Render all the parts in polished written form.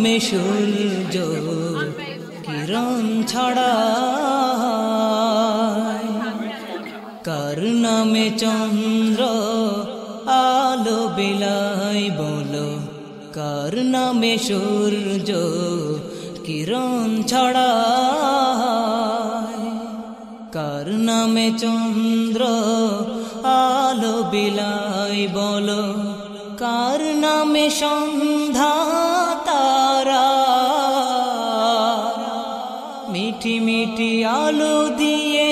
নামে সূর্য কিরণ ছড়ায়, কার নামে চন্দ্র আলো বিলায় বলো, কার নামে সূর্য কিরণ ছড়ায়, কার নামে চন্দ্র আলো বিলায় বলো, কার নামে সন্ধ্যা তারা মিঠি মিঠি আলো দিয়ে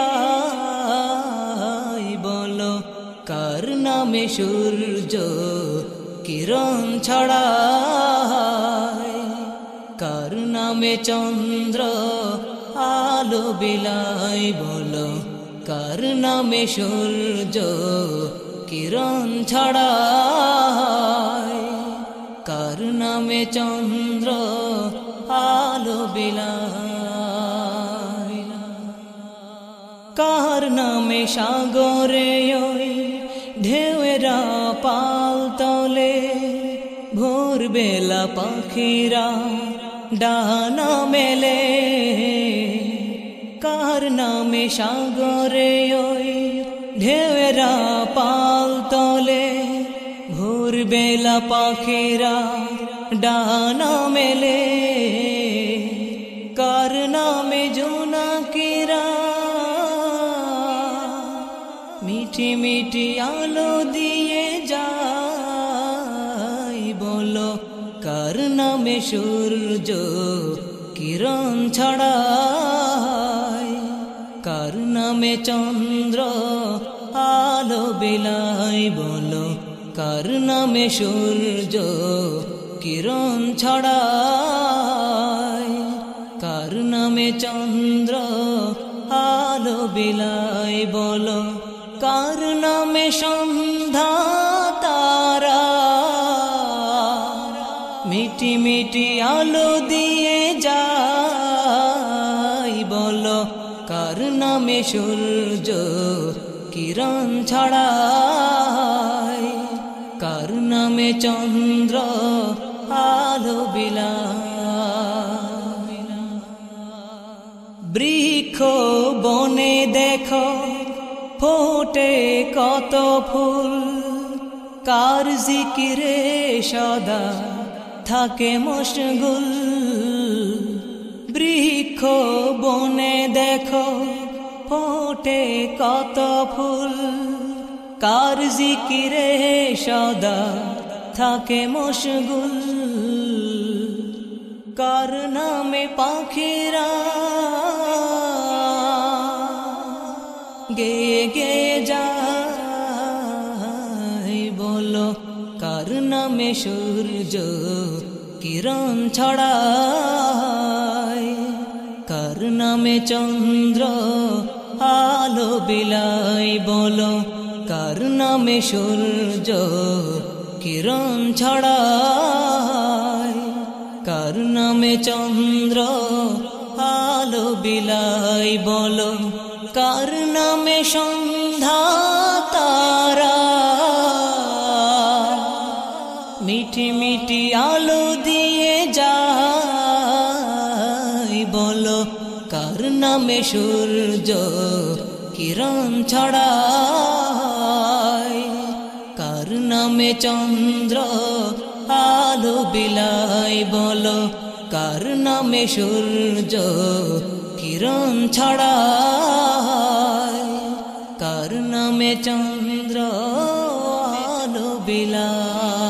যায় বলো, কার নামে সূর্য কিরণ ছড়ায়, কার নামে চন্দ্র আলো বিলায় বলো, কার নামে সূর্য কিরণ ছড়ায়, কার নামে চন্দ্র আলো বিলায়, কার নামে সাগরে ওই ঢেউয়েরা পাল তলে ভোর বেলা পাখিরা ডানা মেলে, কার নামে সাগরে ওই ঢেউয়েরা পাল তলে ভোর বেলা পাখিরা ডানা মেলে, কার নামে জোনাকিরা মিঠি মিঠি আলো দিয়ে যায় বলো, কার নামে সূর্য কিরণ ছড়ায়, কার নামে চন্দ্র আলো বিলায় বলো, কার নামে সূর্য কিরণ ছড়ায়, কার নামে চন্দ্র আলো বিলায় বলো, কার নামে সন্ধ্যা তারা মিঠি মিঠি আলো দিয়ে যায় বলো, কার নামে সূর্য কিরণ ছড়ায়, কার নামে চন্দ্র আলো বিলায়, বৃক্ষ বনে দেখো ফোটে কত ফুল, কার জিকিরে সদা থাকে মশগুল, বৃক্ষ বনে দেখো ফোটে কত ফুল, কার জিকিরে সদা থাকে মশগুল, কার নামে পাখিরা গে গে যায় বলো, কার নামে সূর্য কিরণ ছড়ায়, কার নামে চন্দ্র আলো বিলায় বলো, কার নামে সূর্য কিরণ ছড়ায়, কার নামে চন্দ্র আলো বিলায় বলো, কার নামে সন্ধ্যা তারা মিঠি মিঠি আলো দিয়ে যায় বলো, কার নামে সূর্য কিরণ ছড়ায়, কার নামে চন্দ্র আলো বিলায় বলো, কার নামে সূর্য কিরণ ছড়ায়, কার নামে চন্দ্র আলো বিলায়।